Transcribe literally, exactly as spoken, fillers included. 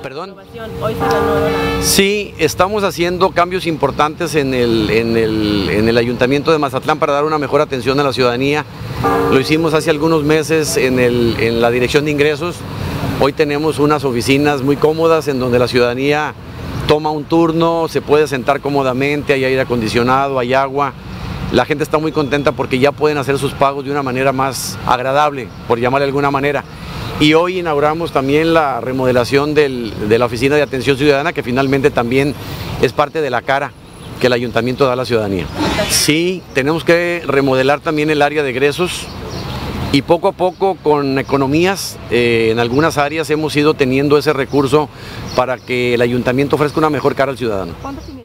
¿Perdón? Hoy se renueva la... Sí, estamos haciendo cambios importantes en el, en, el, en el Ayuntamiento de Mazatlán para dar una mejor atención a la ciudadanía. Lo hicimos hace algunos meses en, el, en la Dirección de Ingresos. Hoy tenemos unas oficinas muy cómodas en donde la ciudadanía toma un turno, se puede sentar cómodamente, hay aire acondicionado, hay agua. La gente está muy contenta porque ya pueden hacer sus pagos de una manera más agradable, por llamarle de alguna manera. Y hoy inauguramos también la remodelación del, de la Oficina de Atención Ciudadana, que finalmente también es parte de la cara que el Ayuntamiento da a la ciudadanía. Sí, tenemos que remodelar también el área de egresos y poco a poco con economías, eh, en algunas áreas hemos ido teniendo ese recurso para que el Ayuntamiento ofrezca una mejor cara al ciudadano.